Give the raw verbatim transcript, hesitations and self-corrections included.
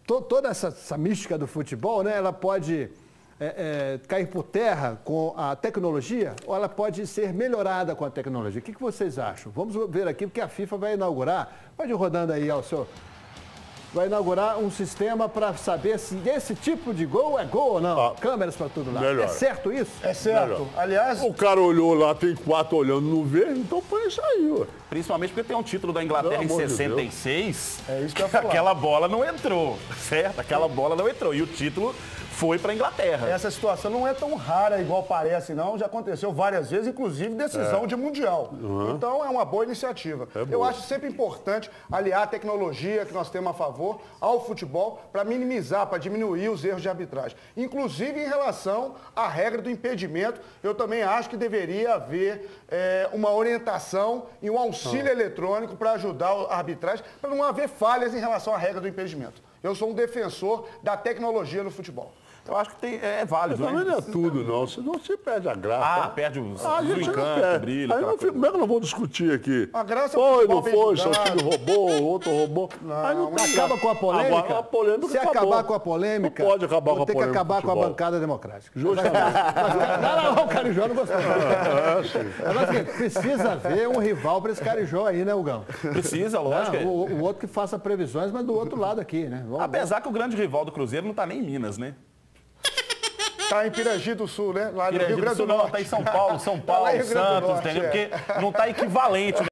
to, toda essa, essa mística do futebol, né, ela pode é, é, cair por terra com a tecnologia ou ela pode ser melhorada com a tecnologia? O que, que vocês acham? Vamos ver aqui, porque a FIFA vai inaugurar, pode ir rodando aí, ao seu... Vai inaugurar um sistema para saber se esse tipo de gol é gol ou não. Ah, câmeras para todo lado. Melhor. É certo isso? É certo. Melhor. Aliás... O cara olhou lá, tem quatro olhando, não vê, então põe isso aí, ué. Principalmente porque tem um título da Inglaterra em sessenta e seis. De é isso que eu ia falar. Aquela bola não entrou, certo? Aquela bola não entrou. E o título foi para a Inglaterra. Essa situação não é tão rara igual parece, não. Já aconteceu várias vezes, inclusive decisão é. de Mundial. Uhum. Então é uma boa iniciativa. É Eu boa. acho sempre importante aliar a tecnologia que nós temos a favor ao futebol para minimizar, para diminuir os erros de arbitragem. Inclusive em relação à regra do impedimento, eu também acho que deveria haver é, uma orientação e um auxílio uhum. eletrônico para ajudar a arbitragem, para não haver falhas em relação à regra do impedimento. Eu sou um defensor da tecnologia no futebol. Eu acho que tem, é, é válido, mas né? Também não é tudo, não. Senão você perde a graça. Ah, tá? perde os, ah, os encantos, o brilho. Aí não fico, como é que nós vamos discutir aqui? A graça foi, é não foi, seu time roubou, o outro roubou. Não, aí não acaba com a polêmica. Agora, a polêmica Se acabou. acabar com a polêmica, não pode acabar com a polêmica. Tem que acabar com a bancada democrática. Justamente. Não, não, não, o Carijó não gostou. É, precisa haver um rival para esse Carijó aí, né, Hugão? Precisa, lógico. Não, o, o outro que faça previsões, mas do outro lado aqui, né? Vamos, Apesar vamos. que o grande rival do Cruzeiro não está nem em Minas, né? Está em Piragi do Sul, né? Lá no Piragi Rio Grande do Sul, Norte. Está em São Paulo, São Paulo, tá Santos, Norte, entendeu? É. Porque não está equivalente.